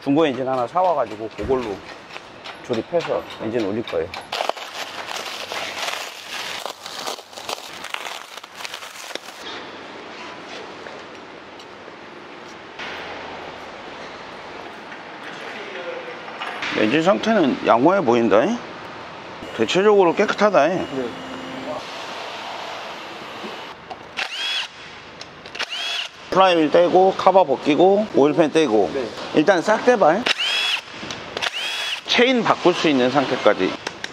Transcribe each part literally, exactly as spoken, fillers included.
중고 엔진 하나 사와가지고 그걸로 조립해서 엔진 올릴 거예요. 엔진 상태는 양호해 보인다. 대체적으로 깨끗하다. 네. 플라이휠 떼고 카바 벗기고 오일팬 떼고. 네. 일단 싹 떼봐. 체인 바꿀 수 있는 상태까지.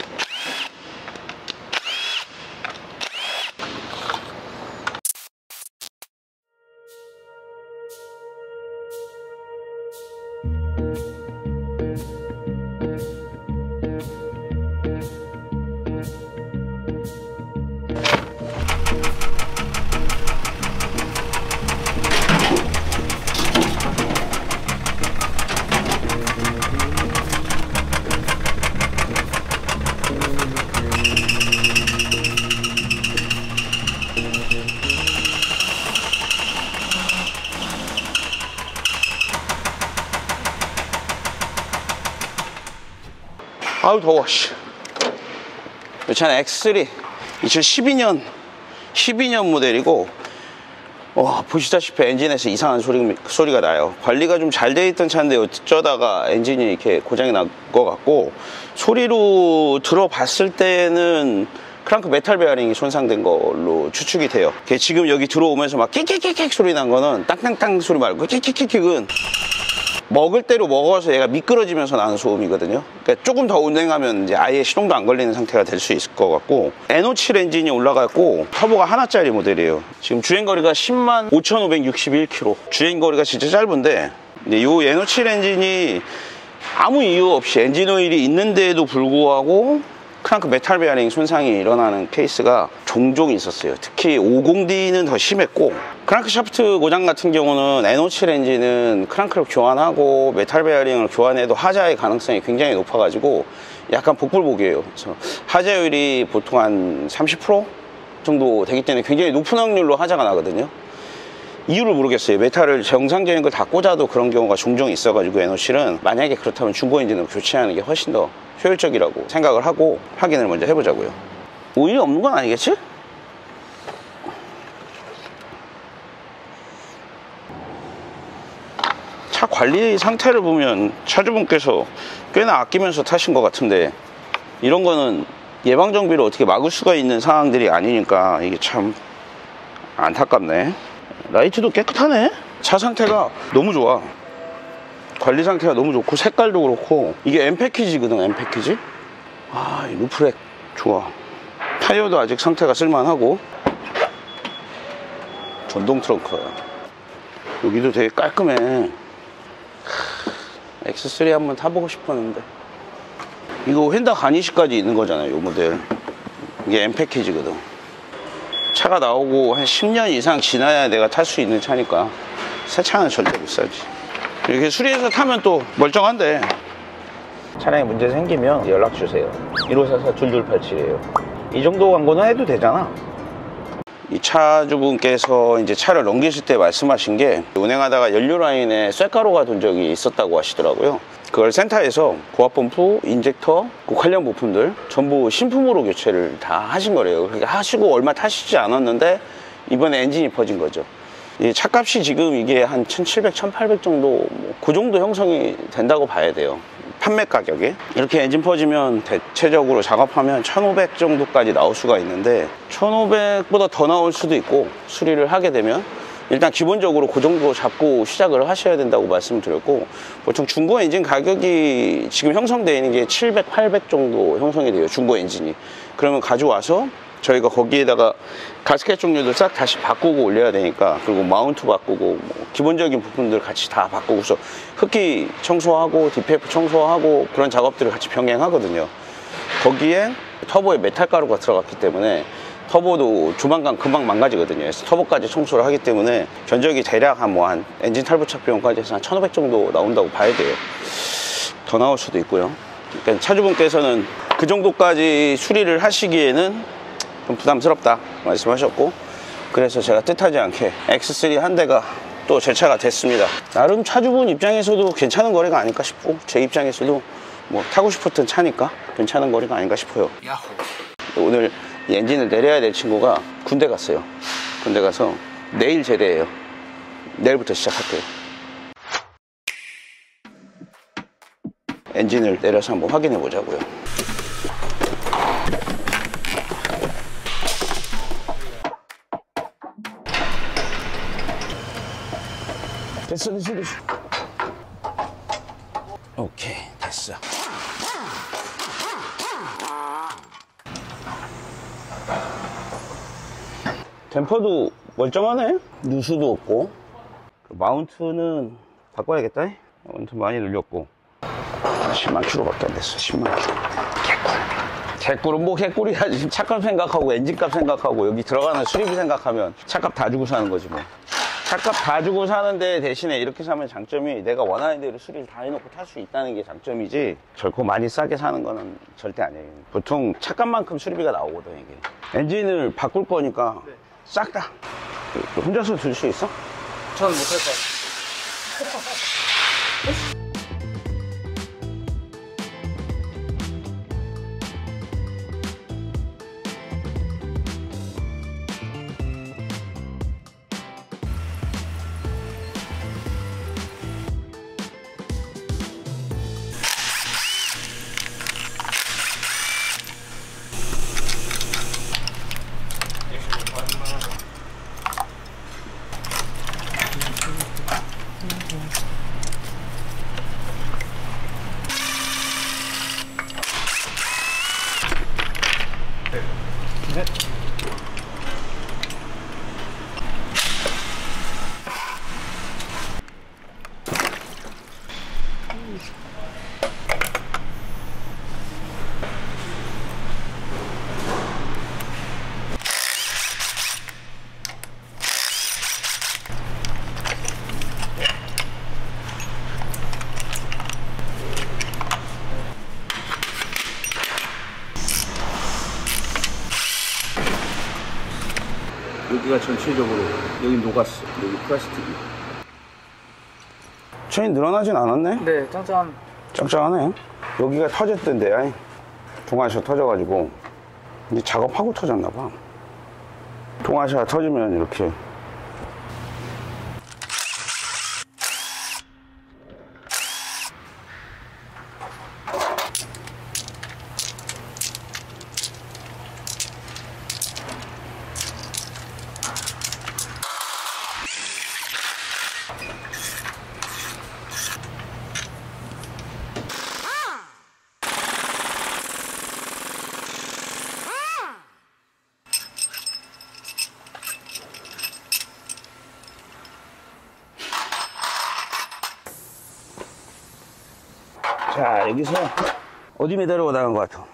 아우 더워. 씨. 이 차는 엑스 쓰리 이천십이 년 십이 년 모델이고, 와, 보시다시피 엔진에서 이상한 소리, 소리가 나요. 관리가 좀 잘 돼 있던 차인데 어쩌다가 엔진이 이렇게 고장이 난 것 같고, 소리로 들어봤을 때는 크랑크 메탈 베어링이 손상된 걸로 추측이 돼요. 지금 여기 들어오면서 막 킥킥킥킥 소리 난 거는 땅땅땅 소리 말고 킥킥킥킥은 먹을 대로 먹어서 얘가 미끄러지면서 나는 소음이거든요. 그러니까 조금 더 운행하면 이제 아예 시동도 안 걸리는 상태가 될 수 있을 것 같고, 엔 오 칠 엔진이 올라갔고 터보가 하나짜리 모델이에요. 지금 주행거리가 십만 오천오백육십일 킬로미터. 주행거리가 진짜 짧은데, 이 엔 오 칠 엔진이 아무 이유 없이 엔진 오일이 있는데도 불구하고 크랑크 메탈 베어링 손상이 일어나는 케이스가 종종 있었어요. 특히 오십 디는 더 심했고, 크랑크 샤프트 고장 같은 경우는 엔 오 칠 엔진은 크랑크를 교환하고 메탈 베어링을 교환해도 하자의 가능성이 굉장히 높아가지고 약간 복불복이에요. 그래서 하자율이 보통 한 삼십 퍼센트 정도 되기 때문에 굉장히 높은 확률로 하자가 나거든요. 이유를 모르겠어요. 메탈을 정상적인 걸 다 꽂아도 그런 경우가 종종 있어가지고 엔 오 칠은 만약에 그렇다면 중고 엔진으로 교체하는 게 훨씬 더 효율적이라고 생각을 하고 확인을 먼저 해보자고요. 오일이 없는 건 아니겠지? 차 관리 상태를 보면 차주분께서 꽤나 아끼면서 타신 것 같은데, 이런 거는 예방정비로 어떻게 막을 수가 있는 상황들이 아니니까 이게 참 안타깝네. 라이트도 깨끗하네. 차 상태가 너무 좋아. 관리 상태가 너무 좋고 색깔도 그렇고, 이게 M 패키지거든. M 패키지. 아, 이 루프렉 좋아. 타이어도 아직 상태가 쓸만하고. 전동 트렁크야. 여기도 되게 깔끔해. 엑스 쓰리 한번 타보고 싶었는데. 이거 휀다 가니시까지 있는 거잖아요, 이 모델. 이게 M 패키지거든. 차가 나오고 한 십 년 이상 지나야 내가 탈 수 있는 차니까 새 차는 절대 못 사지. 이렇게 수리해서 타면 또 멀쩡한데, 차량에 문제 생기면 연락 주세요. 일오사사 이이팔칠이에요 이 정도 광고는 해도 되잖아. 이 차주분께서 이제 차를 넘기실 때 말씀하신 게, 운행하다가 연료 라인에 쇳가루가 돈 적이 있었다고 하시더라고요. 그걸 센터에서 고압 펌프, 인젝터, 그 관련 부품들 전부 신품으로 교체를 다 하신 거래요. 그렇게 하시고 얼마 타시지 않았는데 이번에 엔진이 퍼진 거죠. 이 차값이 지금 이게 한 천칠백, 천팔백 정도, 뭐 그 정도 형성이 된다고 봐야 돼요. 판매 가격에. 이렇게 엔진 퍼지면 대체적으로 작업하면 천오백 정도까지 나올 수가 있는데, 천오백보다 더 나올 수도 있고, 수리를 하게 되면 일단 기본적으로 그 정도 잡고 시작을 하셔야 된다고 말씀을 드렸고, 보통 중고 엔진 가격이 지금 형성되어 있는 게 칠백, 팔백 정도 형성이 돼요, 중고 엔진이. 그러면 가져와서 저희가 거기에다가 가스켓 종류도 싹 다시 바꾸고 올려야 되니까, 그리고 마운트 바꾸고 뭐 기본적인 부품들 같이 다 바꾸고서 흡기 청소하고 디피에프 청소하고 그런 작업들을 같이 병행하거든요. 거기에 터보에 메탈 가루가 들어갔기 때문에 터보도 조만간 금방 망가지거든요. 그래서 터보까지 청소를 하기 때문에 견적이 대략 한 뭐 한 엔진 탈부착 비용까지 해서 한 천오백 정도 나온다고 봐야 돼요. 더 나올 수도 있고요. 그러니까 차주분께서는 그 정도까지 수리를 하시기에는 좀 부담스럽다 말씀하셨고, 그래서 제가 뜻하지 않게 엑스 쓰리 한 대가 또 제차가 됐습니다. 나름 차주분 입장에서도 괜찮은 거리가 아닐까 싶고, 제 입장에서도 뭐 타고 싶었던 차니까 괜찮은 거리가 아닌가 싶어요. 야호. 오늘 이 엔진을 내려야 될 친구가 군대 갔어요. 군대 가서 내일 제대해요. 내일부터 시작할게요. 엔진을 내려서 한번 확인해 보자고요. 됐어, 됐어, 됐어. 오케이, 됐어. 댐퍼도 멀쩡하네. 누수도 없고. 마운트는 바꿔야겠다. 마운트 많이 늘렸고. 십만 킬로밖에 안 됐어. 십만 킬로. 개꿀. 개꿀은 뭐 개꿀이야. 지금 차값 생각하고 엔진값 생각하고 여기 들어가는 수리비 생각하면 차값 다 주고 사는 거지 뭐. 차값 다 주고 사는데 대신에 이렇게 사면 장점이 내가 원하는 대로 수리를 다 해놓고 탈 수 있다는 게 장점이지, 결코 많이 싸게 사는 거는 절대 아니에요. 보통 차값만큼 수리비가 나오거든 이게. 엔진을 바꿀 거니까 네. 싹 다 혼자서 들 수 있어? 저는 못할 것 같아요. 네. 여기가 전체적으로 여기 녹았어. 여기 플라스틱이. 체인 늘어나진 않았네? 네, 짱짱. 짱짱하네. 여기가 터졌던데, 아이. 동아시아 터져가지고 이제 작업하고 터졌나봐. 동아시아 터지면 이렇게. 자, 여기서 어디 매달려 나간 것 같아?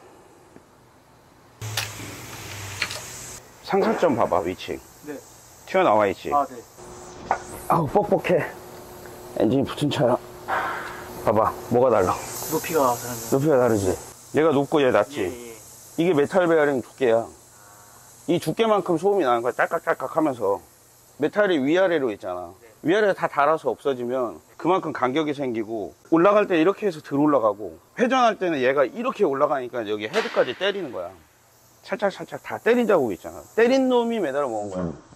상사점 봐봐, 위치. 네. 튀어나와 있지? 아, 네. 아우, 뻑뻑해. 엔진이 붙은 차야. 봐봐, 뭐가 달라? 높이가 다른데. 높이가 다르지? 얘가 높고 얘 낮지? 예, 예. 이게 메탈 베어링 두께야. 이 두께만큼 소음이 나는 거야. 딸깍딸깍 하면서. 메탈이 위아래로 있잖아. 네. 위아래가 다 닳아서 없어지면 그만큼 간격이 생기고, 올라갈 때 이렇게 해서 들 올라가고, 회전할 때는 얘가 이렇게 올라가니까 여기 헤드까지 때리는 거야. 살짝 살짝 다 때린 자국이 있잖아. 때린 놈이 매달아 먹은 거야. 음.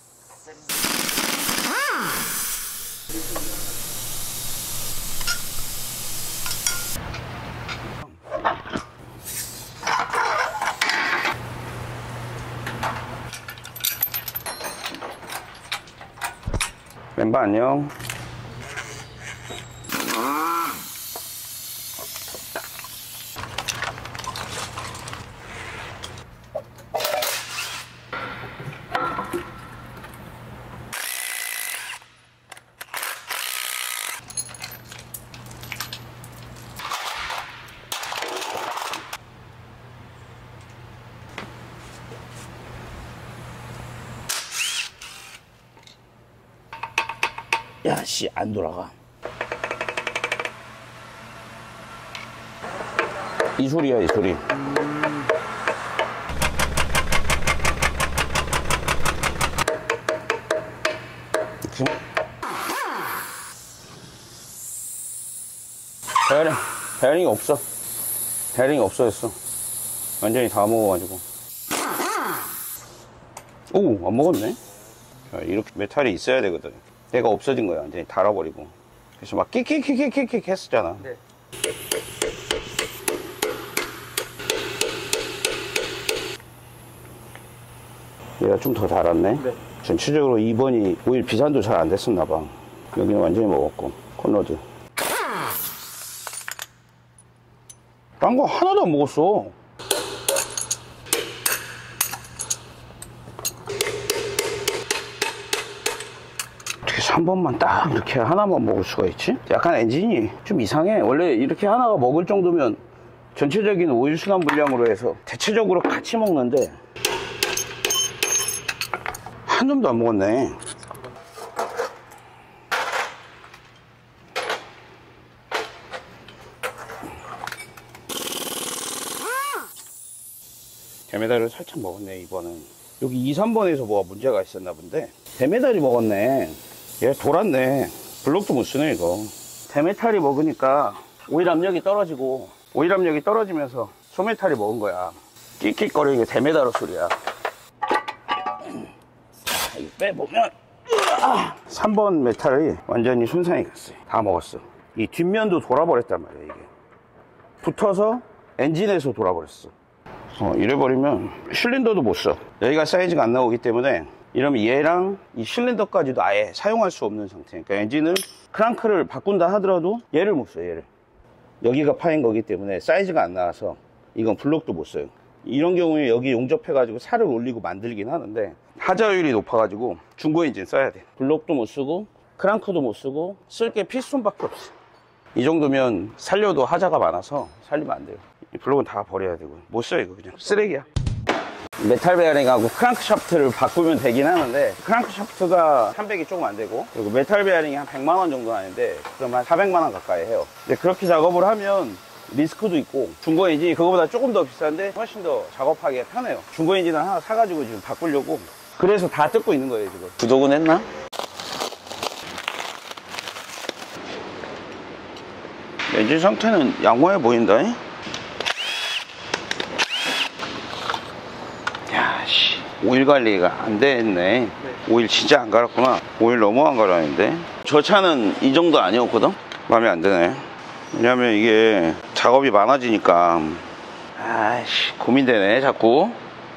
멤버 안녕. 야, 씨, 안 돌아가. 이 소리야, 이 소리. 음... 이렇게. 베어링, 베어링이 없어. 베어링이 없어졌어. 완전히 다 먹어가지고. 오, 안 먹었네. 자, 이렇게 메탈이 있어야 되거든. 얘가 없어진 거야. 완전히 닳아버리고. 그래서 막 끽끽끽끽끽 했었잖아. 네. 얘가 좀 더 닳았네. 네. 전체적으로 이 번이 오일 비산도 잘 안 됐었나 봐. 여기는 완전히 먹었고. 콘로드. 딴 거 하나도 안 먹었어. 어떻게 삼 번만 딱 이렇게 하나만 먹을 수가 있지? 약간 엔진이 좀 이상해. 원래 이렇게 하나가 먹을 정도면 전체적인 오일 순환 분량으로 해서 대체적으로 같이 먹는데 한 줌도 안 먹었네. 대메달을 살짝 먹었네. 이번은 여기 이, 삼 번에서 뭐가 문제가 있었나 본데 대메달이 먹었네. 얘 돌았네. 블록도 못 쓰네 이거. 대메탈이 먹으니까 오일 압력이 떨어지고 오일 압력이 떨어지면서 소메탈이 먹은 거야. 끽끽거리는 게 대메달 소리야. 자, 이거 빼보면 삼 번 메탈이 완전히 손상이 갔어요. 다 먹었어. 이 뒷면도 돌아버렸단 말이야. 이게 붙어서 엔진에서 돌아버렸어. 어, 이래버리면 실린더도 못 써. 여기가 사이즈가 안 나오기 때문에 이러면 얘랑 이 실린더까지도 아예 사용할 수 없는 상태. 그러니까 엔진을 크랑크를 바꾼다 하더라도 얘를 못 써요. 얘를. 여기가 파인 거기 때문에 사이즈가 안 나와서 이건 블록도 못 써요. 이런 경우에 여기 용접해 가지고 살을 올리고 만들긴 하는데 하자율이 높아 가지고 중고 엔진 써야 돼. 블록도 못 쓰고 크랑크도 못 쓰고 쓸 게 피스톤밖에 없어. 이 정도면 살려도 하자가 많아서 살리면 안 돼요. 이 블록은 다 버려야 되고 못 써. 이거 그냥 쓰레기야. 메탈 베어링하고 크랑크 샤프트를 바꾸면 되긴 하는데 크랑크 샤프트가 삼백이 조금 안 되고 그리고 메탈 베어링이 한 백만 원 정도 하는데 그럼 한 사백만 원 가까이 해요. 근데 그렇게 작업을 하면 리스크도 있고 중고 엔진이 그거보다 조금 더 비싼데 훨씬 더 작업하기가 편해요. 중고 엔진을 하나 사가지고 지금 바꾸려고 그래서 다 뜯고 있는 거예요 지금. 구독은 했나? 엔진 상태는 양호해 보인다. 야씨, 오일 관리가 안 됐네. 네. 오일 진짜 안 갈았구나. 오일 너무 안 갈았는데. 저 차는 이 정도 아니었거든. 마음에 안 드네. 왜냐면 이게 작업이 많아지니까 아이씨 고민되네 자꾸.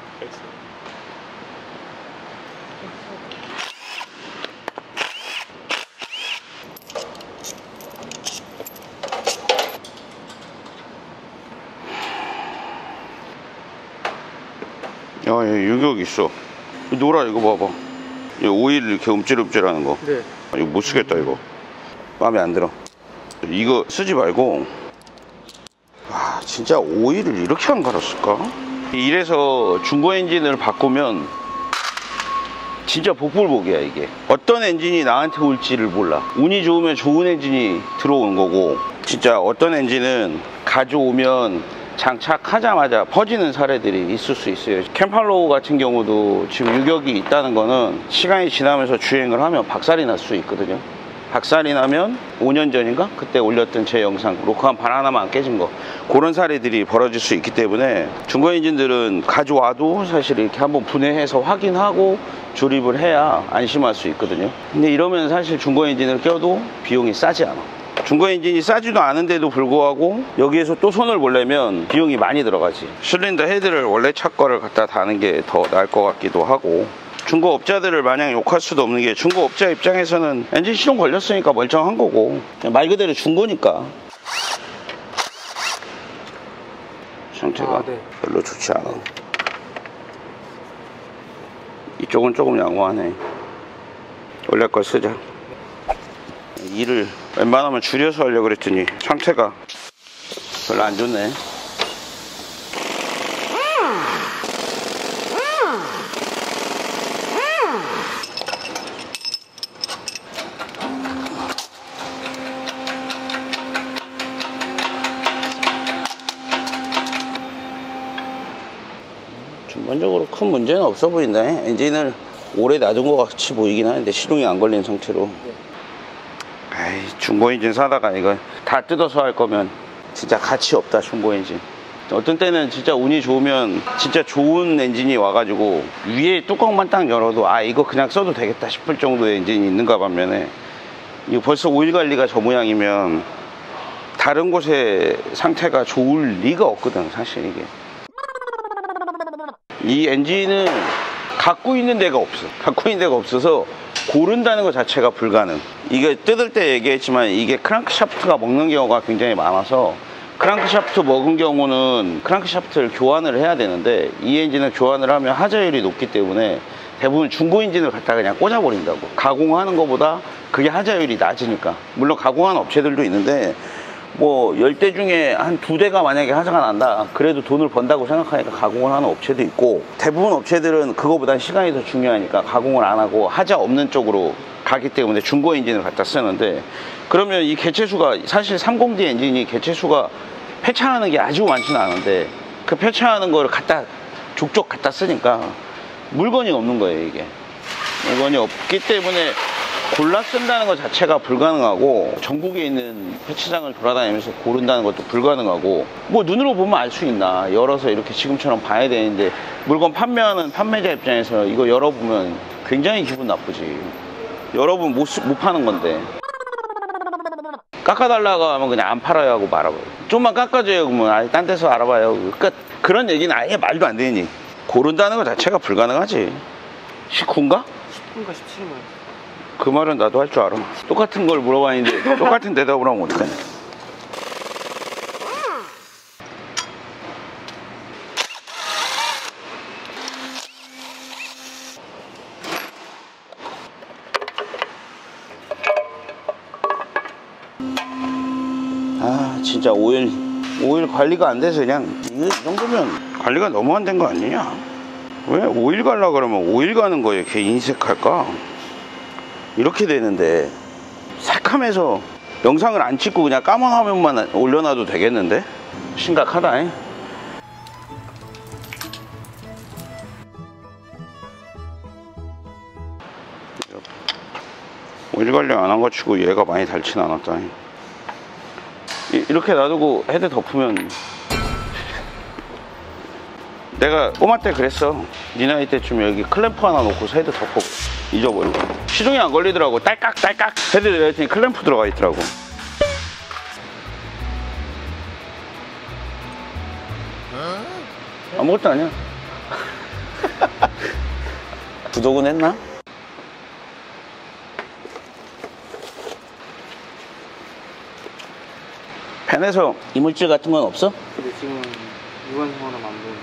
야, 여기 유격 있어. 노라 이거 봐봐. 이 오일 이렇게 움찔움찔하는 거. 네. 이거 못 쓰겠다 이거. 마음에 안 들어. 이거 쓰지 말고. 와, 진짜 오일을 이렇게 안 갈았을까? 이래서 중고 엔진을 바꾸면 진짜 복불복이야 이게. 어떤 엔진이 나한테 올지를 몰라. 운이 좋으면 좋은 엔진이 들어오는 거고 진짜 어떤 엔진은 가져오면 장착하자마자 퍼지는 사례들이 있을 수 있어요. 캠팔로우 같은 경우도 지금 유격이 있다는 거는 시간이 지나면서 주행을 하면 박살이 날 수 있거든요. 박살이 나면 오 년 전인가? 그때 올렸던 제 영상 로크한 반 하나만 안 깨진 거 그런 사례들이 벌어질 수 있기 때문에 중고 엔진들은 가져와도 사실 이렇게 한번 분해해서 확인하고 조립을 해야 안심할 수 있거든요. 근데 이러면 사실 중고 엔진을 껴도 비용이 싸지 않아. 중고 엔진이 싸지도 않은데도 불구하고 여기에서 또 손을 보려면 비용이 많이 들어가지. 실린더 헤드를 원래 차 거를 갖다 다는 게 더 나을 것 같기도 하고 중고업자들을 마냥 욕할 수도 없는 게 중고업자 입장에서는 엔진 시동 걸렸으니까 멀쩡한 거고 말 그대로 중고니까 상태가 아, 네. 별로 좋지 않아. 이쪽은 조금 양호하네. 원래 걸 쓰자. 일을 웬만하면 줄여서 하려고 그랬더니 상태가 별로 안 좋네. 전반적으로 큰 문제는 없어 보인다. 엔진을 오래 놔둔 것 같이 보이긴 하는데 시동이 안 걸린 상태로. 에이, 중고 엔진 사다가 이거 다 뜯어서 할 거면 진짜 가치 없다, 중고 엔진. 어떤 때는 진짜 운이 좋으면 진짜 좋은 엔진이 와가지고 위에 뚜껑만 딱 열어도 아 이거 그냥 써도 되겠다 싶을 정도의 엔진이 있는가 반면에 이거 벌써 오일 관리가 저 모양이면 다른 곳의 상태가 좋을 리가 없거든, 사실. 이게 이 엔진은 갖고 있는 데가 없어. 갖고 있는 데가 없어서 고른다는 것 자체가 불가능. 이게 뜯을 때 얘기했지만 이게 크랑크샤프트가 먹는 경우가 굉장히 많아서 크랑크샤프트 먹은 경우는 크랑크샤프트를 교환을 해야 되는데 이 엔진은 교환을 하면 하자율이 높기 때문에 대부분 중고 엔진을 갖다가 그냥 꽂아버린다고. 가공하는 것보다 그게 하자율이 낮으니까. 물론 가공하는 업체들도 있는데 뭐 열 대 중에 한 두 대가 만약에 하자가 난다 그래도 돈을 번다고 생각하니까 가공을 하는 업체도 있고, 대부분 업체들은 그거보다 시간이 더 중요하니까 가공을 안 하고 하자 없는 쪽으로 가기 때문에 중고 엔진을 갖다 쓰는데, 그러면 이 개체수가 사실 삼십 디 엔진이 개체수가 폐차하는 게 아주 많지는 않은데 그 폐차하는 거를 갖다 족족 갖다 쓰니까 물건이 없는 거예요. 이게 물건이 없기 때문에 골라 쓴다는 것 자체가 불가능하고, 전국에 있는 폐차장을 돌아다니면서 고른다는 것도 불가능하고, 뭐 눈으로 보면 알 수 있나, 열어서 이렇게 지금처럼 봐야 되는데 물건 판매하는 판매자 입장에서 이거 열어보면 굉장히 기분 나쁘지. 열어보면 못, 못 파는 건데 깎아달라고 하면 그냥 안 팔아요 하고 말아봐요. 좀만 깎아줘요 그러면 아예 딴 데서 알아봐요. 끝. 그런 얘기는 아예 말도 안 되니. 고른다는 것 자체가 불가능하지. 십구인가? 십구인가 십칠인가. 그 말은 나도 할 줄 알아. 똑같은 걸 물어봤는데 똑같은 대답을 하면 어떡하냐. 아 진짜 오일 오일 관리가 안 돼서 그냥 이거 이 정도면 관리가 너무 안 된 거 아니냐. 왜 오일 갈라 그러면 오일 가는 거에 걔 인색할까. 이렇게 되는데 새카매서 영상을 안 찍고 그냥 까만 화면만 올려놔도 되겠는데? 심각하다. 잉? 오일 관리 안 한 거 치고 얘가 많이 닳진 않았다. 잉? 이렇게 놔두고 헤드 덮으면, 내가 꼬마 때 그랬어. 니 나이 때쯤에 여기 클램프 하나 놓고서 헤드 덮고 잊어버리고 시동이 안 걸리더라고. 딸깍 딸깍 헤드 내렸더니 클램프 들어가 있더라고. 아무것도 아니야. 구독은 했나? 팬에서 이물질 같은 건 없어? 근데 지금 유관성으로 만든.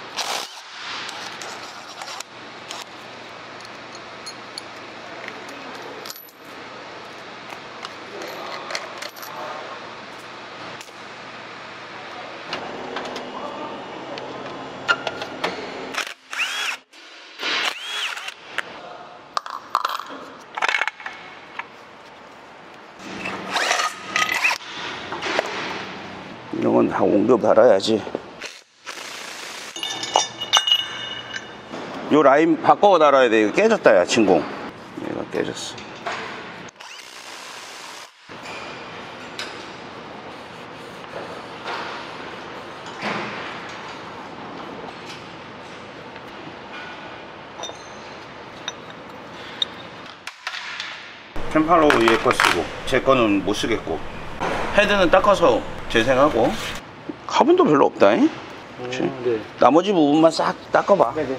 이런 건 다 옮겨 달아야지. 요 라인 바꿔 달아야 돼. 이거 깨졌다 야 진공. 얘가 깨졌어. 펜팔로 위에 거 쓰고 제 거는 못 쓰겠고, 헤드는 닦아서 재생하고. 카본도 별로 없다. 잉? 그치? 음, 네. 나머지 부분만 싹 닦아봐. 네네.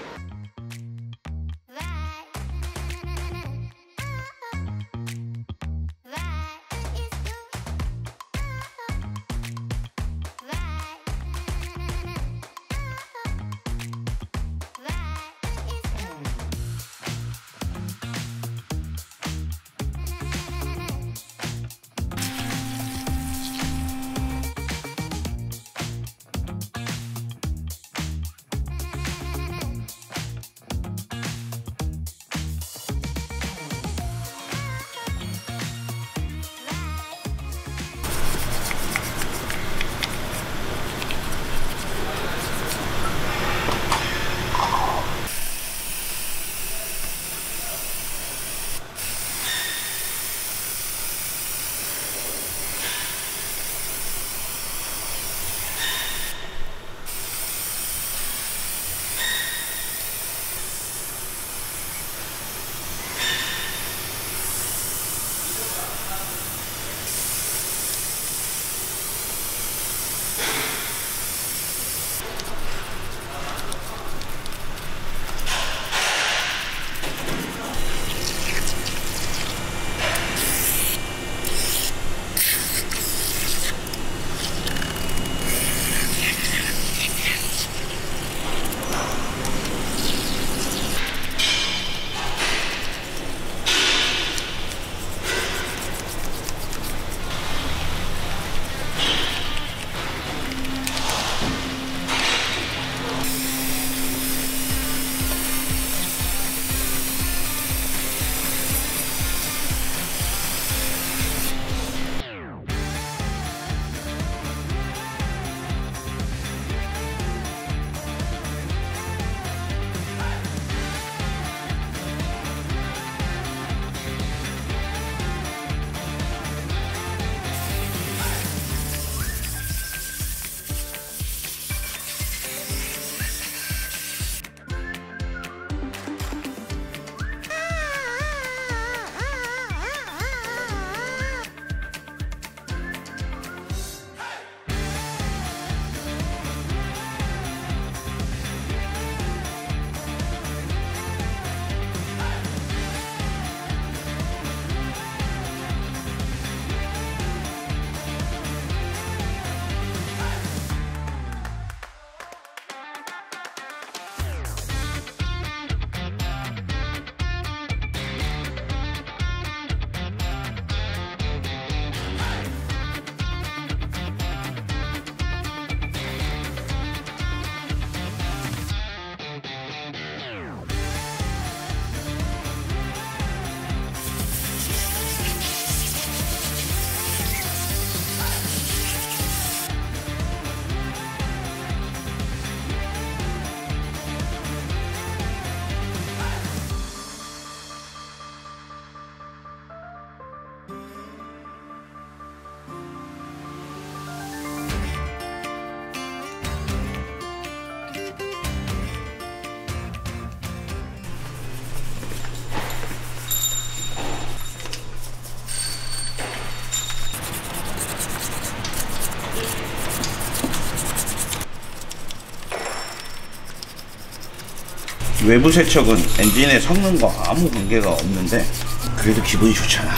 외부 세척은 엔진의 성능과 아무 관계가 없는데 그래도 기분이 좋잖아.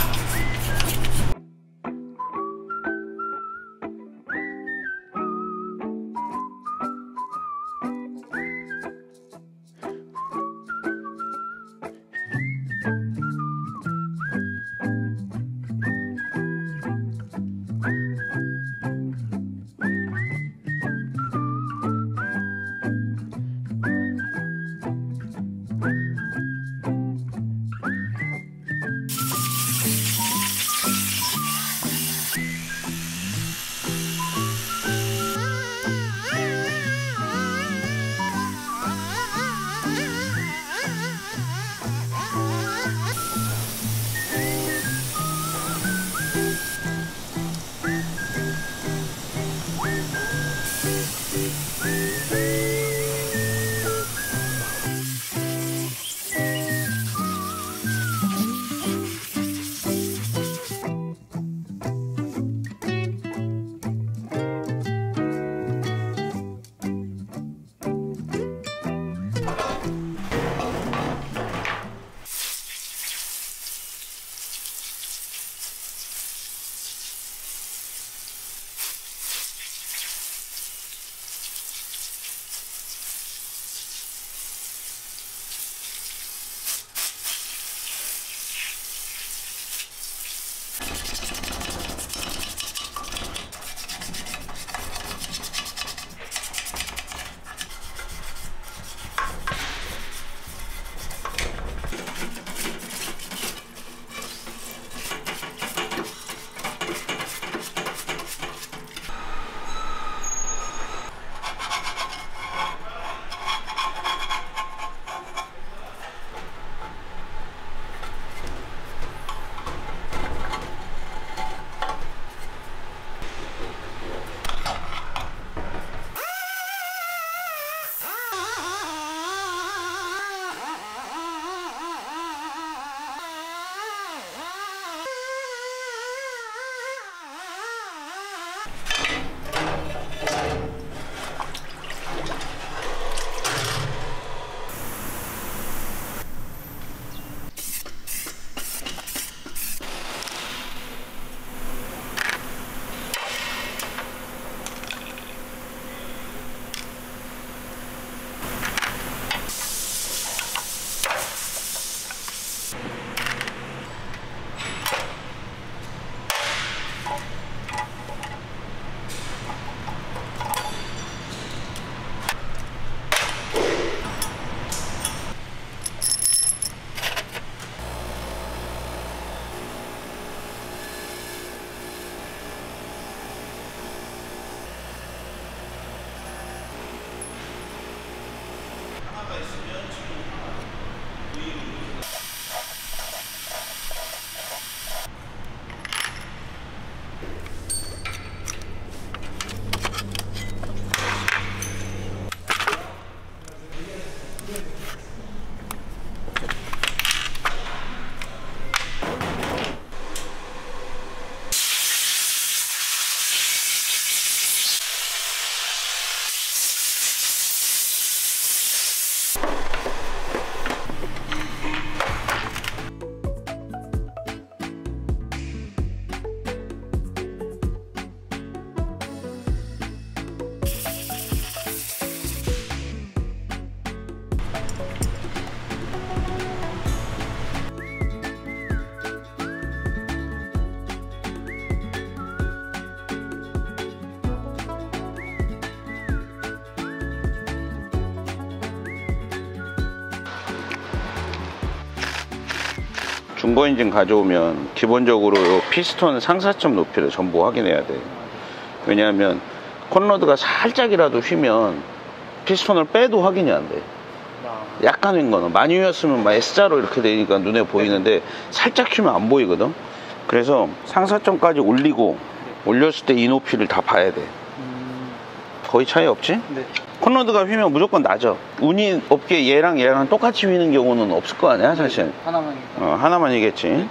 중고 엔진 가져오면 기본적으로 요 피스톤 상사점 높이를 전부 확인해야 돼. 왜냐하면 콘로드가 살짝이라도 휘면 피스톤을 빼도 확인이 안 돼. 약간 휜 거는 많이 휘었으면 막 S자로 이렇게 되니까 눈에 보이는데 살짝 휘면 안 보이거든. 그래서 상사점까지 올리고 올렸을 때 이 높이를 다 봐야 돼. 거의 차이 없지? 네. 콘로드가 휘면 무조건 나죠. 운이 없게 얘랑 얘랑 똑같이 휘는 경우는 없을 거 아니야 사실. 하나만. 어, 하나만이겠지.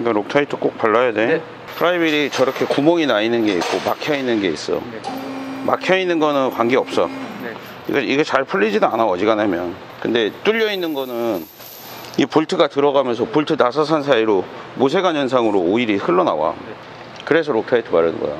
이거 록타이트 꼭 발라야 돼. 네. 프라이빗이 저렇게 구멍이 나 있는 게 있고 막혀 있는 게 있어. 네. 막혀 있는 거는 관계 없어. 네. 이거 이게 잘 풀리지도 않아, 어지간하면. 근데 뚫려 있는 거는 이 볼트가 들어가면서 볼트 나사산 사이로 모세관 현상으로 오일이 흘러나와. 네. 그래서 록타이트 바르는 거야.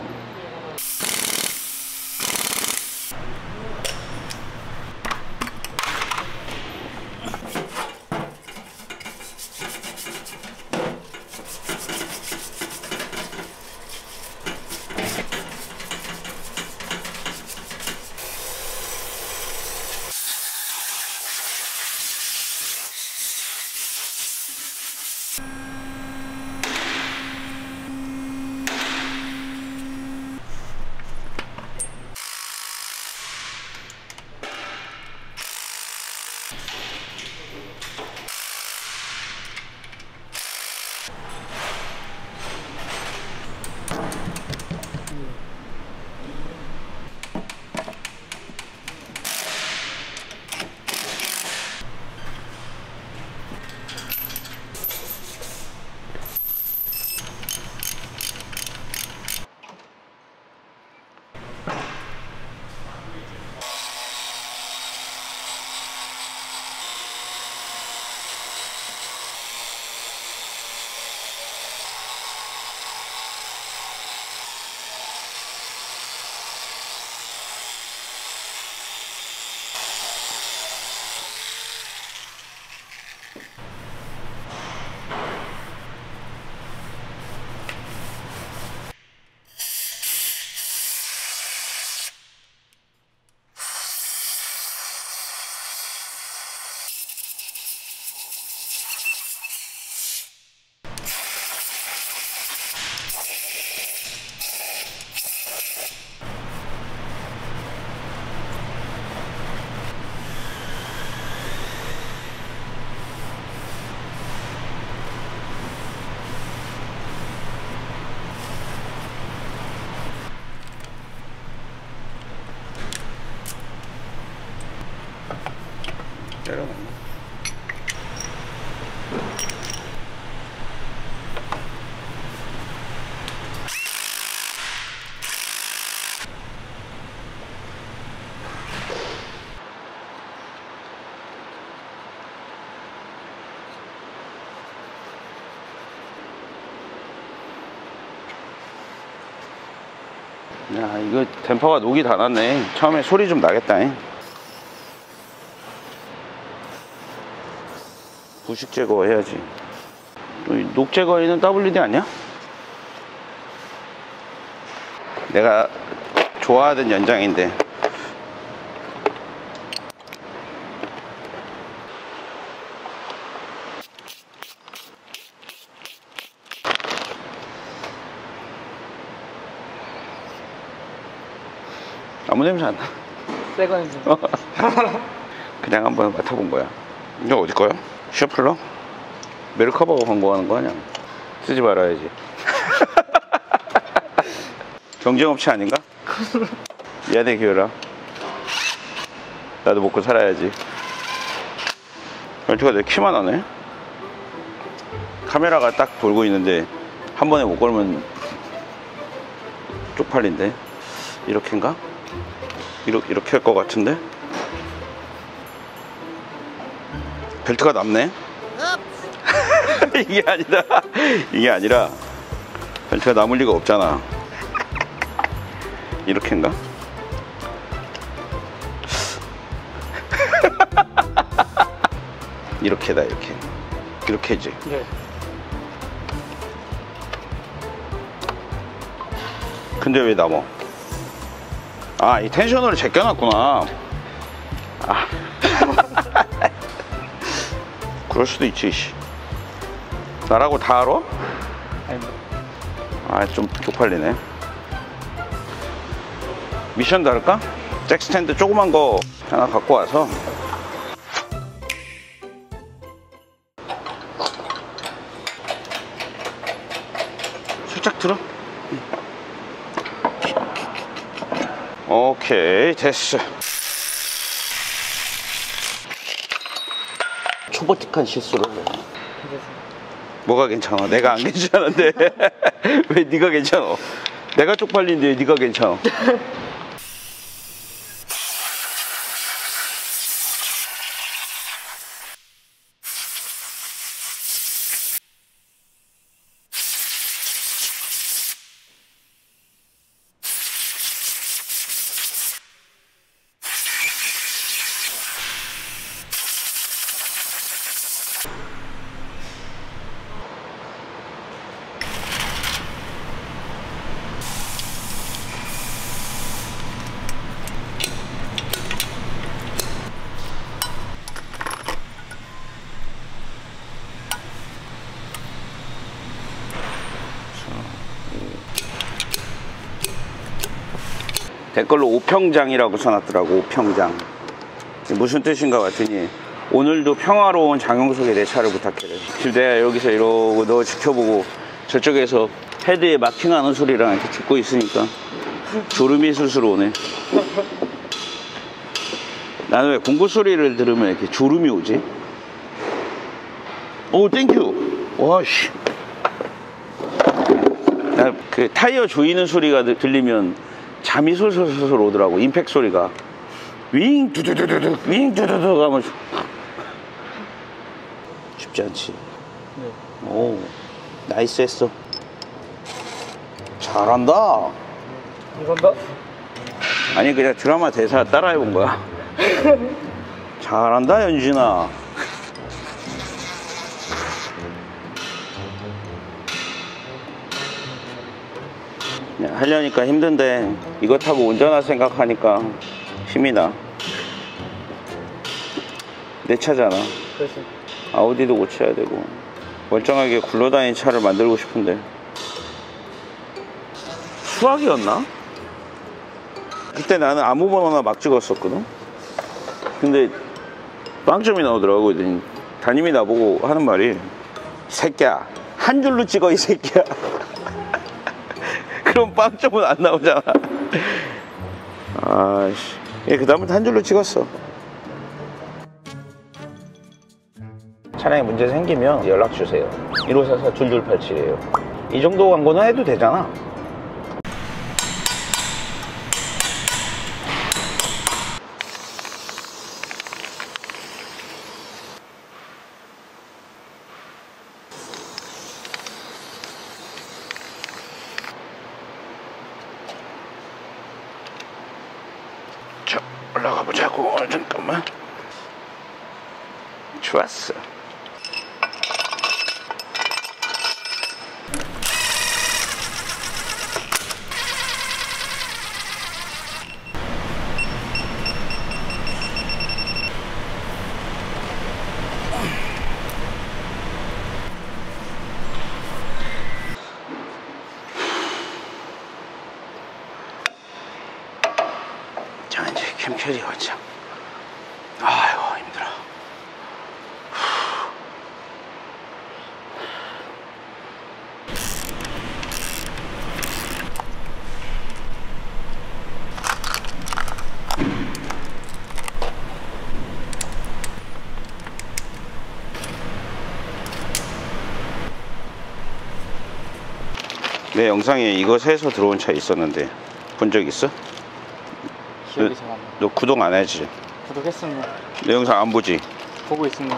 때려놨네. 야, 이거 댐퍼가 녹이 다 났네. 처음에 소리 좀 나겠다. 잉? 부식 제거 해야지. 녹 제거에는 더블유디 아니야? 내가 좋아하던 연장인데. 아무 냄새 안 나. 새거 냄새. 그냥 한번 맡아본 거야. 이거 어디 거야? 셔플러? 메르카바가 광고하는 거 아니야? 쓰지 말아야지. 경쟁업체 아닌가? 미안해 기어라. 나도 먹고 살아야지. 벨트가 내 키만 하네. 카메라가 딱 돌고 있는데 한 번에 못 걸면 쪽팔린데. 이렇게인가? 이렇게, 이렇게 할 것 같은데? 벨트가 남네? 이게 아니라, 이게 아니라, 벨트가 남을 리가 없잖아. 이렇게인가? 이렇게다, 이렇게. 이렇게지. 네. 근데 왜 남어? 아, 이 텐셔너를 제껴놨구나. 아. 그럴 수도 있지, 씨. 나라고 다 알아? 아니, 아, 좀 쪽팔리네. 미션 다를까? 잭 스탠드 조그만 거 하나 갖고 와서 살짝 들어. 오케이, 됐어. 초보틱한 실수를 해. 뭐가 괜찮아? 내가 안 괜찮은데 왜 네가 괜찮아? 내가 쪽팔린데 네가 괜찮아? 댓글로 오평장이라고 써놨더라고. 오평장 무슨 뜻인가 봤더니 오늘도 평화로운 장용석에 내 차를 부탁해래. 지금 내가 여기서 이러고 너 지켜보고 저쪽에서 헤드에 마킹하는 소리랑 이렇게 듣고 있으니까 졸음이 슬슬 오네. 나는 왜 공구 소리를 들으면 이렇게 졸음이 오지? 오 땡큐. 와씨, 나 그 타이어 조이는 소리가 들- 들리면 잠이 솔솔솔솔 오더라고. 임팩 소리가 윙 두두두두두 윙 두두두 하면 쉽지 않지. 네. 오 나이스 했어. 잘한다. 감사합니다. 아니 그냥 드라마 대사 따라해본 거야. 잘한다 연진아. 그냥 하려니까 힘든데 이거 타고 운전할 생각하니까 힘이 나. 내 차잖아. 그래서 아우디도 고쳐야 되고 멀쩡하게 굴러다니는 차를 만들고 싶은데. 수학이었나? 그때 나는 아무 번호나 막 찍었었거든. 근데 빵점이 나오더라고. 그랬더니 담임이 나보고 하는 말이 새끼야 한 줄로 찍어 이 새끼야. 그럼 빵점은 안 나오잖아. 아씨, 그 다음부터 한 줄로 찍었어. 차량에 문제 생기면 연락 주세요. 일오사사 이이팔칠이에요 이 정도 광고는 해도 되잖아. 자, 올라가 보자고. 잠깐만. 좋았어. 자 이제 캠캐리 가자. 아이고 힘들어. 내 영상에 이것에서 들어온 차 있었는데 본 적 있어? 기억이 잘 안 나. 너 구독 안 하지? 구독했습니다. 내 영상 안 보지? 보고 있습니다.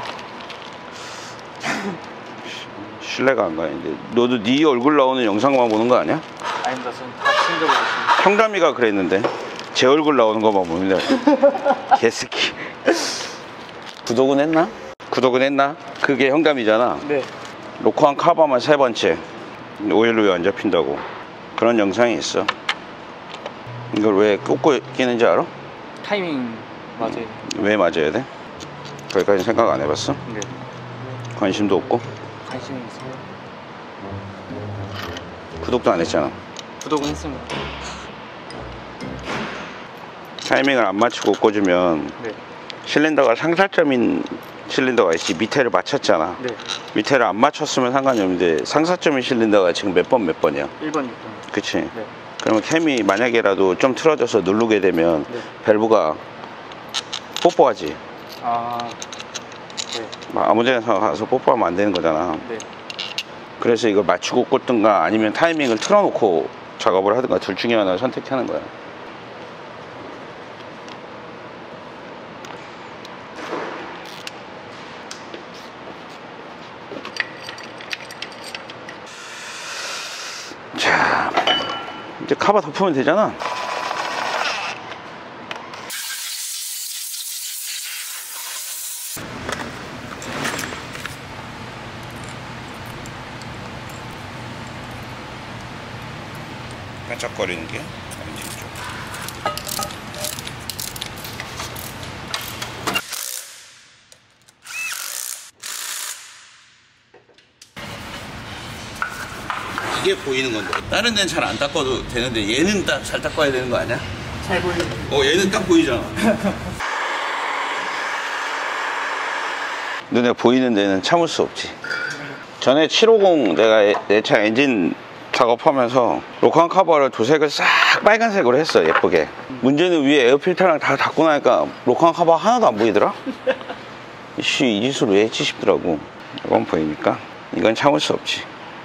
신뢰가 안 가는데 너도 네 얼굴 나오는 영상만 보는 거 아니야? 아닙니다. 저는 다 챙겨보고 있습니다. 형담이가 그랬는데 제 얼굴 나오는 거만 보는데 개새끼. 구독은 했나? 구독은 했나? 그게 형담이잖아. 네. 로커한 카바만 세 번째 오일로 왜 안 잡힌다고 그런 영상이 있어. 이걸 왜 꽂고 끼는지 알아? 타이밍 맞아요. 왜 맞아야 돼? 거기까지 생각 안 해봤어? 네. 관심도 없고 관심이 있어요. 구독도 안 했잖아. 구독은 했습니다. 타이밍을 안 맞추고 꽂으면 네. 실린더가 상사점인 실린더가 있지. 밑에를 맞췄잖아. 네. 밑에를 안 맞췄으면 상관이 없는데 상사점인 실린더가 지금 몇 번 몇 번이야? 일 번, 육 번. 그치? 네. 그러면 캠이 만약에라도 좀 틀어져서 누르게 되면 네. 밸브가 뽀뽀하지. 아. 네. 막 아무 데나 가서 뽀뽀하면 안 되는 거잖아. 네. 그래서 이걸 맞추고 꽂든가 아니면 타이밍을 틀어놓고 작업을 하든가 둘 중에 하나를 선택하는 거야. 자, 이제 카바 덮으면 되잖아. 반짝거리는 게 엔진 쪽. 이게 보이는 건데 다른 데는 잘 안 닦아도 되는데 얘는 딱 잘 닦아야 되는 거 아니야? 잘 보이는. 어, 얘는 딱 보이잖아. 눈에 보이는 데는 참을 수 없지. 전에 칠오공 내가 내 차 엔진 작업하면서 로칸 커버를 도색을 싹 빨간색으로 했어. 예쁘게. 문제는 위에 에어필터랑 다 닦고 나니까 로칸 커버 하나도 안 보이더라. 이씨, 이 짓을 왜 했지 싶더라고. 이건 보이니까 이건 참을 수 없지.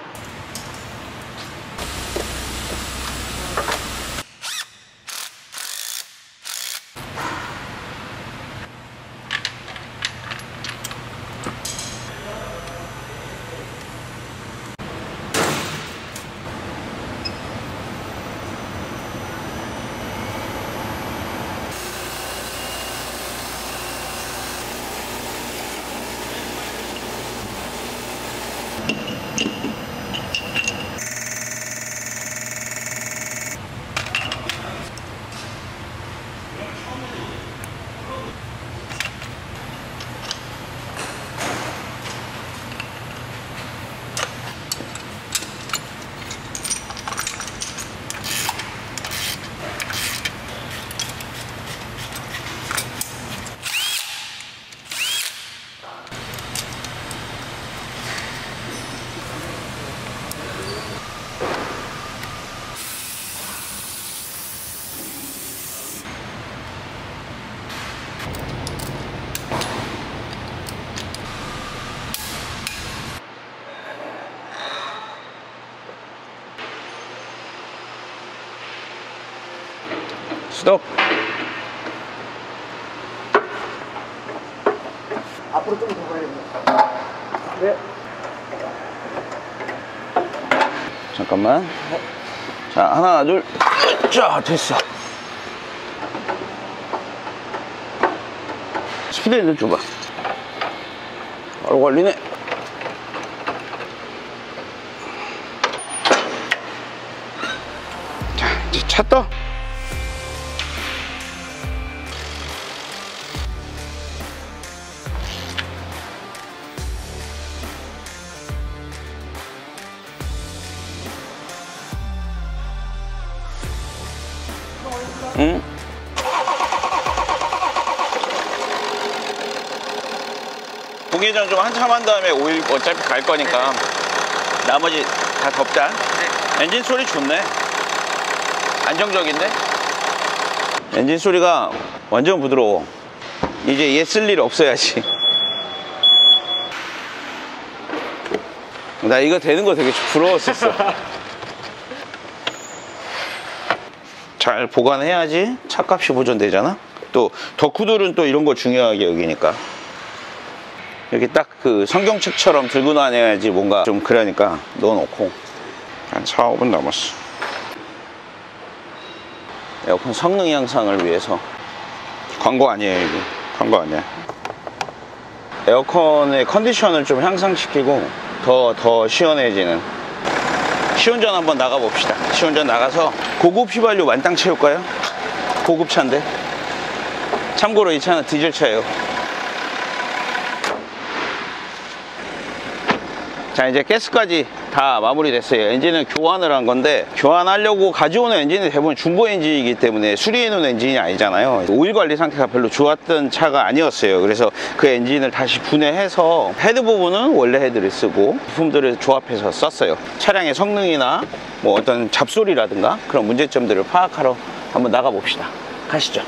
스톱. 앞으로 좀 더 가야 됩니다. 네. 잠깐만. 자, 하나, 둘. 자, 됐어. 스피드 핸들 줘봐. 바로 걸리네. 자, 이제 차 떠. 응? 공회전 좀 한참 한 다음에 오일 어차피 갈 거니까 나머지 다 덮자. 네. 엔진 소리 좋네. 안정적인데? 엔진 소리가 완전 부드러워. 이제 얘 쓸 일 없어야지. 나 이거 되는 거 되게 부러웠었어. 잘 보관해야지 차값이 보존되잖아. 또 덕후들은 또 이런 거 중요하게 여기니까 이렇게 딱 그 성경책처럼 들고 다녀야지 뭔가 좀 그러니까 넣어놓고. 한 사, 오 분 남았어. 에어컨 성능 향상을 위해서. 광고 아니에요 이거. 광고 아니야. 에어컨의 컨디션을 좀 향상시키고 더 더 시원해지는. 시운전 한번 나가봅시다. 시운전 나가서 고급 휘발유 만땅 채울까요? 고급 차인데. 참고로 이 차는 디젤 차예요. 자, 이제 가스까지 다 마무리됐어요. 엔진은 교환을 한 건데 교환하려고 가져오는 엔진이 대부분 중고 엔진이기 때문에 수리해 놓은 엔진이 아니잖아요. 오일 관리 상태가 별로 좋았던 차가 아니었어요. 그래서 그 엔진을 다시 분해해서 헤드 부분은 원래 헤드를 쓰고 부품들을 조합해서 썼어요. 차량의 성능이나 뭐 어떤 잡소리라든가 그런 문제점들을 파악하러 한번 나가 봅시다. 가시죠.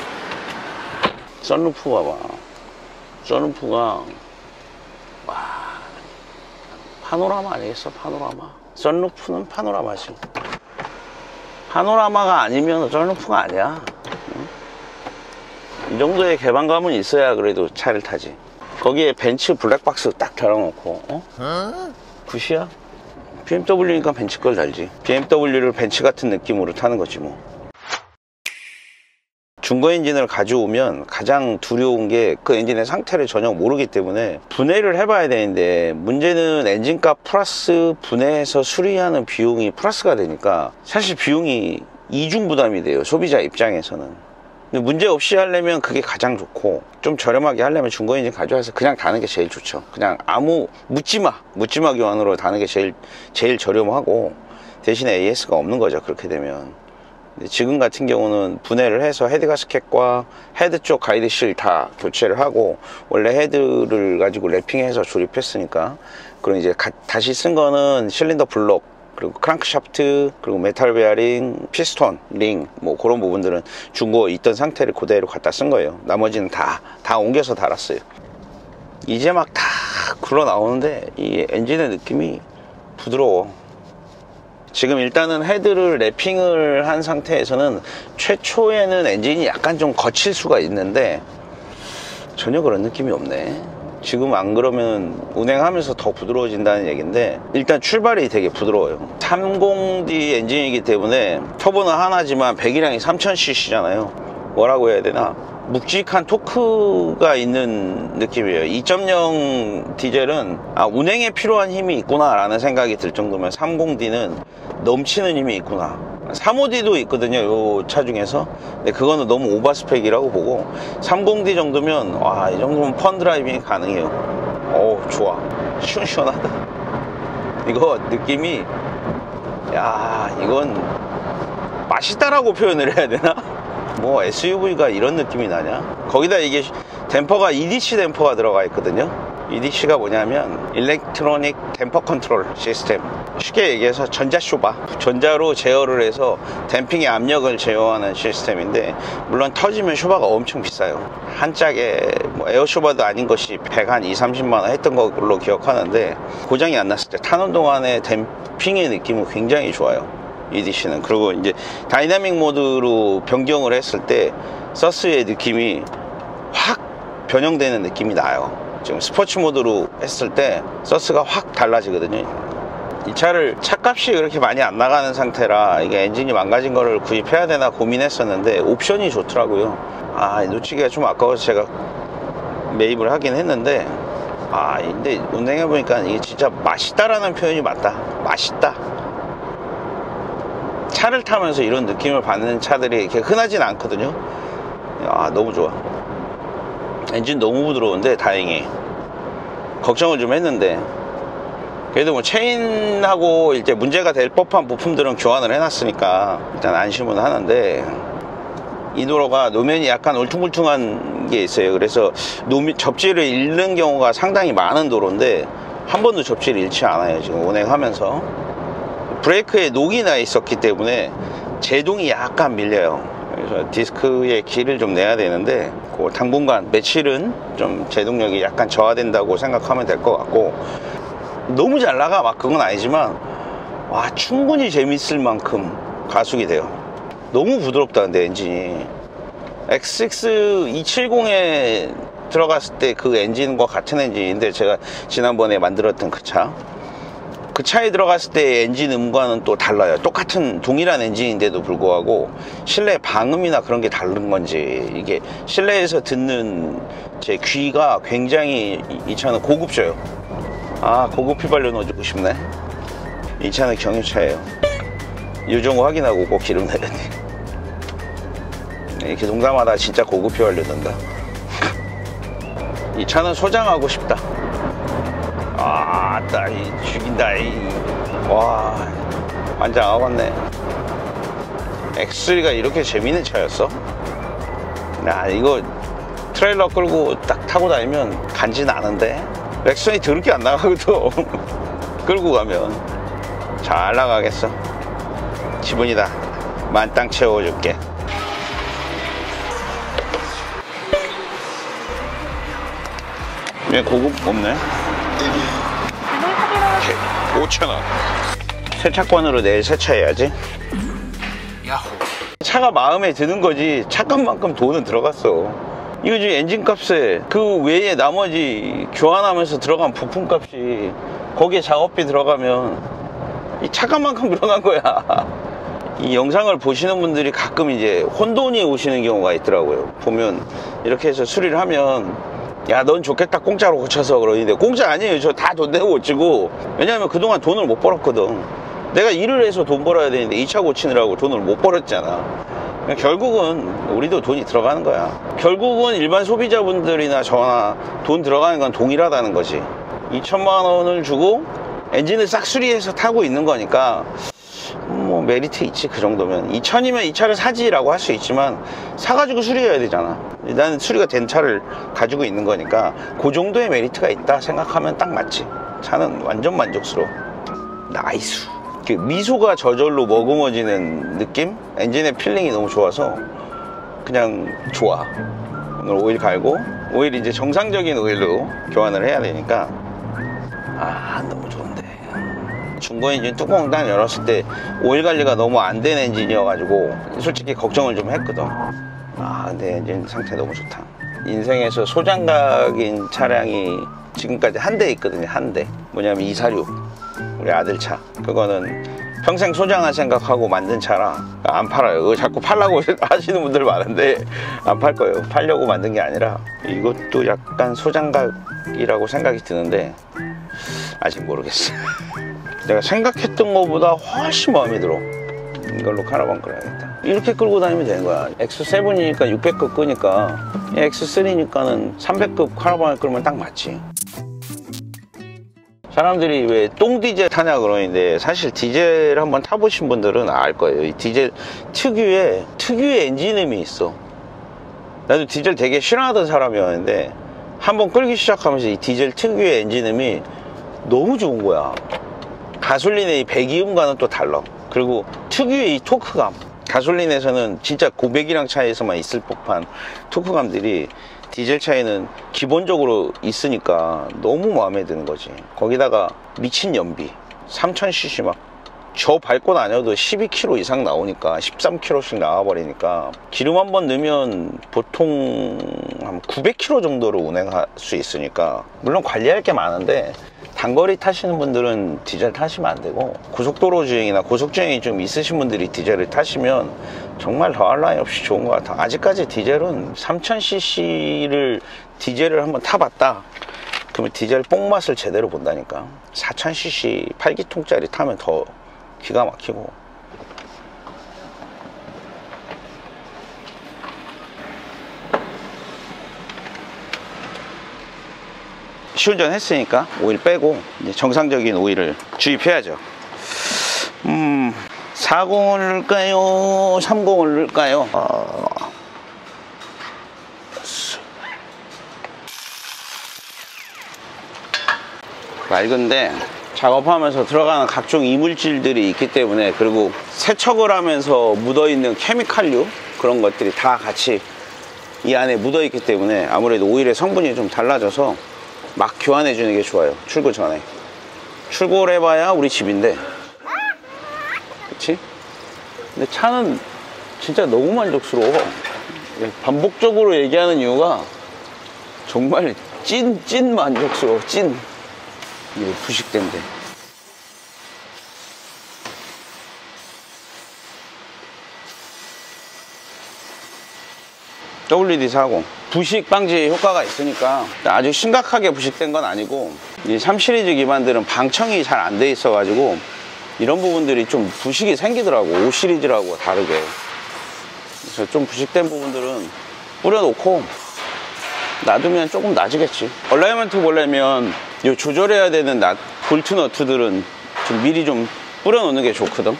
썬루프 봐봐. 썬루프가 와, 파노라마 아니겠어? 파노라마. 썬루프는 파노라마지. 파노라마가 아니면 썬루프가 아니야. 응? 이 정도의 개방감은 있어야 그래도 차를 타지. 거기에 벤츠 블랙박스 딱 달아놓고 어? 어? 굿이야? 비엠더블유니까 벤츠 걸 달지. 비엠더블유를 벤츠 같은 느낌으로 타는 거지 뭐. 중고 엔진을 가져오면 가장 두려운 게 그 엔진의 상태를 전혀 모르기 때문에 분해를 해봐야 되는데, 문제는 엔진값 플러스 분해해서 수리하는 비용이 플러스가 되니까 사실 비용이 이중 부담이 돼요, 소비자 입장에서는. 근데 문제 없이 하려면 그게 가장 좋고, 좀 저렴하게 하려면 중고 엔진 가져와서 그냥 다는 게 제일 좋죠. 그냥 아무 묻지마 묻지마 교환으로 다는 게 제일 제일 저렴하고, 대신에 에이에스가 없는 거죠, 그렇게 되면. 지금 같은 경우는 분해를 해서 헤드 가스켓과 헤드 쪽 가이드실 다 교체를 하고, 원래 헤드를 가지고 랩핑해서 조립했으니까, 그럼 이제 가, 다시 쓴 거는 실린더 블록, 그리고 크랑크 샤프트, 그리고 메탈 베어링, 피스톤, 링, 뭐 그런 부분들은 중고에 있던 상태를 그대로 갖다 쓴 거예요. 나머지는 다, 다 옮겨서 달았어요. 이제 막 다 굴러 나오는데 이 엔진의 느낌이 부드러워. 지금 일단은 헤드를 랩핑을 한 상태에서는 최초에는 엔진이 약간 좀 거칠 수가 있는데 전혀 그런 느낌이 없네. 지금 안 그러면 운행하면서 더 부드러워진다는 얘기인데, 일단 출발이 되게 부드러워요. 삼십 디 엔진이기 때문에 터보는 하나지만 배기량이 삼천 씨씨잖아요. 뭐라고 해야 되나, 묵직한 토크가 있는 느낌이에요. 이 점 영 디젤은 아, 운행에 필요한 힘이 있구나 라는 생각이 들 정도면 삼십 디는 넘치는 힘이 있구나. 삼십오 디도 있거든요, 요 차 중에서. 근데 그거는 너무 오버 스펙이라고 보고, 삼십 디 정도면 와, 이 정도면 펀 드라이빙이 가능해요. 어우, 좋아. 시원시원하다. 이거 느낌이, 야, 이건 맛있다라고 표현을 해야 되나? 뭐 에스유브이가 이런 느낌이 나냐? 거기다 이게 댐퍼가 이디씨 댐퍼가 들어가 있거든요. 이디씨가 뭐냐면 일렉트로닉 댐퍼 컨트롤 시스템, 쉽게 얘기해서 전자쇼바, 전자로 제어를 해서 댐핑의 압력을 제어하는 시스템인데, 물론 터지면 쇼바가 엄청 비싸요. 한 짝에 뭐 에어쇼바도 아닌 것이 백한 이삼십만 원 했던 걸로 기억하는데, 고장이 안 났을 때 타는 동안에 댐핑의 느낌은 굉장히 좋아요, 이디씨는. 그리고 이제 다이나믹 모드로 변경을 했을 때 서스의 느낌이 확 변형되는 느낌이 나요. 지금 스포츠 모드로 했을 때 서스가 확 달라지거든요. 이 차를 차값이 그렇게 많이 안 나가는 상태라 이게 엔진이 망가진 거를 구입해야 되나 고민했었는데 옵션이 좋더라고요. 아, 놓치기가 좀 아까워서 제가 매입을 하긴 했는데, 아 근데 운행해 보니까 이게 진짜 맛있다라는 표현이 맞다. 맛있다. 차를 타면서 이런 느낌을 받는 차들이 이렇게 흔하진 않거든요. 아, 너무 좋아. 엔진 너무 부드러운데 다행히. 걱정을 좀 했는데, 그래도 뭐 체인하고 이제 문제가 될 법한 부품들은 교환을 해놨으니까 일단 안심은 하는데, 이 도로가 노면이 약간 울퉁불퉁한 게 있어요. 그래서 노면, 접지를 잃는 경우가 상당히 많은 도로인데 한 번도 접지를 잃지 않아요, 지금 운행하면서. 브레이크에 녹이 나 있었기 때문에 제동이 약간 밀려요. 그래서 디스크에 기를 좀 내야 되는데, 그 당분간 며칠은 좀 제동력이 약간 저하된다고 생각하면 될 것 같고, 너무 잘 나가 막 그건 아니지만 와, 충분히 재밌을 만큼 가속이 돼요. 너무 부드럽다. 근데 엔진이 엑스식스 이백칠십에 들어갔을 때 그 엔진과 같은 엔진인데, 제가 지난번에 만들었던 그 차, 그 차에 들어갔을 때 엔진 음과는 또 달라요. 똑같은 동일한 엔진인데도 불구하고 실내 방음이나 그런 게 다른 건지, 이게 실내에서 듣는 제 귀가 굉장히, 이 차는 고급져요. 아, 고급 휘발유 넣어주고 싶네. 이 차는 경유차예요. 유종호 확인하고 꼭 기름 내야 돼. 이렇게 농담하다 진짜 고급 휘발유 넣는다. 이 차는 소장하고 싶다. 아, 따, 이 죽인다. 이. 와, 완전 아왔네. 엑스쓰리가 이렇게 재밌는 차였어? 야, 이거 트레일러 끌고 딱 타고 다니면 간지는 않은데 렉선이 더럽게 안 나가거든. 끌고 가면 잘 나가겠어. 지분이다. 만땅 채워줄게. 왜 고급 없네? 안을 하기로 오천 원. 세차권으로 내일 세차해야지. 야호. 차가 마음에 드는 거지 차값만큼 돈은 들어갔어. 이거 지금 엔진값에 그 외에 나머지 교환하면서 들어간 부품값이 거기에 작업비 들어가면 이 차값만큼 들어간 거야. 이 영상을 보시는 분들이 가끔 이제 혼돈이 오시는 경우가 있더라고요. 보면 이렇게 해서 수리를 하면 야, 넌 좋겠다 공짜로 고쳐서 그러는데 공짜 아니에요. 저 다 돈 내고 고치고. 왜냐면 그동안 돈을 못 벌었거든. 내가 일을 해서 돈 벌어야 되는데 이 차 고치느라고 돈을 못 벌었잖아. 결국은 우리도 돈이 들어가는 거야. 결국은 일반 소비자분들이나 저나 돈 들어가는 건 동일하다는 거지. 이천만 원을 주고 엔진을 싹 수리해서 타고 있는 거니까 뭐 메리트 있지. 그 정도면 이천이면 이 차를 사지라고 할 수 있지만 사가지고 수리해야 되잖아. 나는 수리가 된 차를 가지고 있는 거니까 그 정도의 메리트가 있다 생각하면 딱 맞지. 차는 완전 만족스러워. 나이스. 그 미소가 저절로 머금어지는 느낌? 엔진의 필링이 너무 좋아서 그냥 좋아. 오늘 오일 갈고 오일 이제 정상적인 오일로 교환을 해야 되니까 아 너무 좋은데. 중고 엔진 뚜껑 딱 열었을 때 오일 관리가 너무 안 된 엔진이어가지고 솔직히 걱정을 좀 했거든. 아 근데 엔진 상태 너무 좋다. 인생에서 소장각인 차량이 지금까지 한 대 있거든요. 한 대. 뭐냐면 이백사십육 우리 아들 차. 그거는 평생 소장할 생각하고 만든 차라 안 팔아요. 그거 자꾸 팔라고 하시는 분들 많은데 안 팔 거예요. 팔려고 만든 게 아니라 이것도 약간 소장각이라고 생각이 드는데 아직 모르겠어. 내가 생각했던 것보다 훨씬 마음에 들어. 이걸로 카라반 끌어야겠다. 이렇게 끌고 다니면 되는 거야. 엑스 세븐이니까 육백 급 끄니까 엑스 쓰리니까는 삼백 급 카라반을 끌면 딱 맞지. 사람들이 왜 똥 디젤 타냐 그러는데 사실 디젤 한번 타보신 분들은 알 거예요. 이 디젤 특유의 특유의 엔진음이 있어. 나도 디젤 되게 싫어하던 사람이었는데 한번 끌기 시작하면서 이 디젤 특유의 엔진음이 너무 좋은 거야. 가솔린의 이 배기음과는 또 달라. 그리고 특유의 이 토크감. 가솔린에서는 진짜 고배기량 차에서만 있을 법한 토크감들이 디젤 차에는 기본적으로 있으니까 너무 마음에 드는 거지. 거기다가 미친 연비 삼천 씨씨 막 저 밟고 다녀도 십이 킬로미터 이상 나오니까 십삼 킬로미터씩 나와버리니까 기름 한 번 넣으면 보통 한 구백 킬로미터 정도로 운행할 수 있으니까 물론 관리할 게 많은데 단거리 타시는 분들은 디젤 타시면 안 되고 고속도로 주행이나 고속주행이 좀 있으신 분들이 디젤을 타시면 정말 더할 나위 없이 좋은 것 같아. 아직까지 디젤은 삼천 씨씨를 디젤을 한번 타봤다 그러면 디젤 뽕맛을 제대로 본다니까. 사천 씨씨 팔 기통짜리 타면 더 기가 막히고. 시운전 했으니까 오일 빼고 이제 정상적인 오일을 주입해야죠. 음, 사십을 넣을까요? 삼십을 넣을까요? 어... 맑은데 작업하면서 들어가는 각종 이물질들이 있기 때문에, 그리고 세척을 하면서 묻어있는 케미칼류 그런 것들이 다 같이 이 안에 묻어있기 때문에 아무래도 오일의 성분이 좀 달라져서 막 교환해 주는 게 좋아요. 출고 전에. 출고를 해봐야 우리 집인데, 그치? 근데 차는 진짜 너무 만족스러워. 반복적으로 얘기하는 이유가 정말 찐, 찐 만족스러워. 찐. 이게 부식된데. 더블유디 사십 부식 방지 효과가 있으니까 아주 심각하게 부식된 건 아니고, 이 삼 시리즈 기반들은 방청이 잘 안 돼 있어 가지고 이런 부분들이 좀 부식이 생기더라고. 오 시리즈라고 다르게. 그래서 좀 부식된 부분들은 뿌려놓고 놔두면 조금 나아지겠지. 얼라이먼트 보려면 요 조절해야 되는 낫, 볼트 너트들은 좀 미리 좀 뿌려놓는 게 좋거든.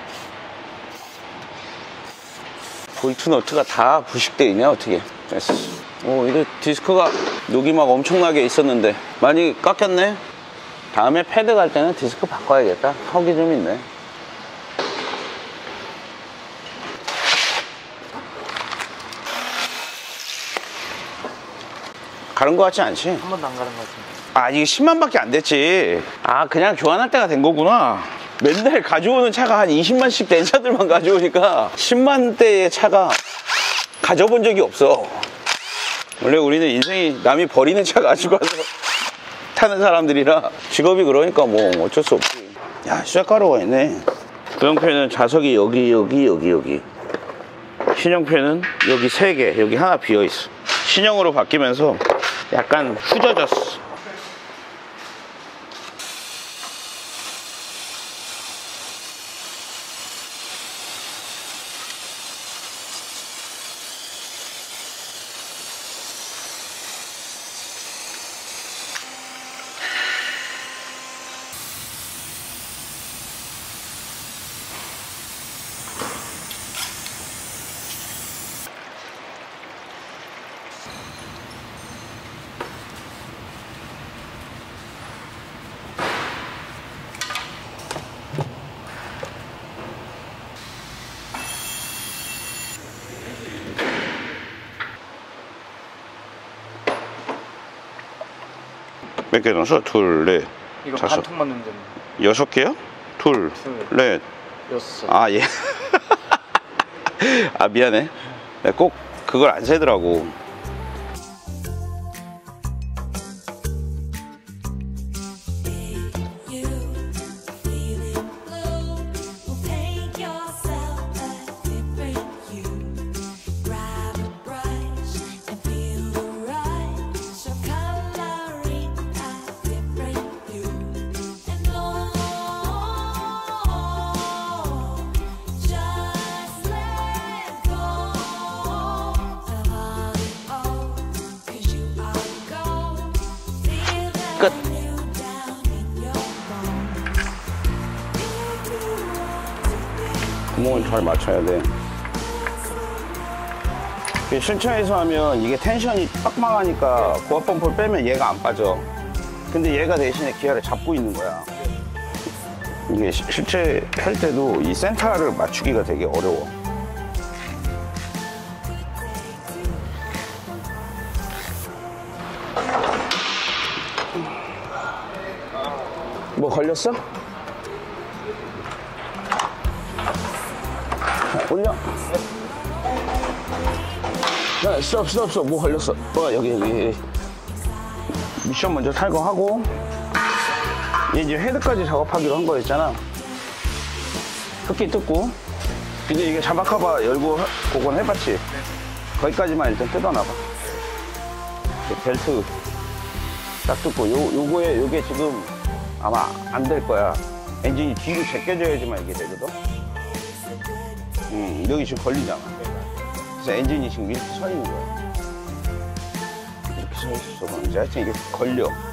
볼트 너트가 다 부식돼 있냐 어떻게. 됐어. 오, 이거 디스크가 녹이 막 엄청나게 있었는데 많이 깎였네. 다음에 패드 갈 때는 디스크 바꿔야겠다. 턱이 좀 있네. 가른 거 같지 않지? 한 번도 안 가른 것 같은데. 아, 이게 십만밖에 안 됐지. 아, 그냥 교환할 때가 된 거구나. 맨날 가져오는 차가 한 이십만씩 된 차들만 가져오니까 십만대의 차가 가져본 적이 없어. 원래 우리는 인생이 남이 버리는 차 가지고 와서 타는 사람들이라 직업이 그러니까 뭐 어쩔 수 없지. 야, 쇠가루가 있네. 구형표는 좌석이 여기 여기 여기 여기. 신형표는 여기 세 개, 여기 하나 비어있어. 신형으로 바뀌면서 약간 후져졌어. 몇 개 넣었어? 둘, 넷, 이거 다섯. 반통만 넣으면 됩니다. 여섯 개요? 둘, 둘. 넷. 여섯. 아, 예. 아, 미안해. 내가 꼭 그걸 안 세더라고. 끝. 구멍을 잘 맞춰야 돼. 실차에서 하면 이게 텐션이 빡빡하니까 고압 펌프를 빼면 얘가 안 빠져. 근데 얘가 대신에 기아를 잡고 있는 거야. 이게 시, 실제 할 때도 이 센터를 맞추기가 되게 어려워. 뭐 걸렸어? 올려. 야, 스톱, 스톱, 스톱. 뭐 걸렸어? 어, 여기, 여기. 미션 먼저 탈거하고. 얘 이제 헤드까지 작업하기로 한 거였잖아. 흡기 뜯고. 이제 이게 자박커버 열고, 그건 해봤지? 거기까지만 일단 뜯어놔봐. 벨트 딱 뜯고. 요, 요거에, 요게 지금 아마 안 될 거야. 엔진이 뒤로 제껴져야지만 이게 되거든? 음, 여기 지금 걸리잖아. 그래서 엔진이 지금 이렇게 서 있는 거야. 이렇게 서 있어. 이제 하여튼 이게 걸려.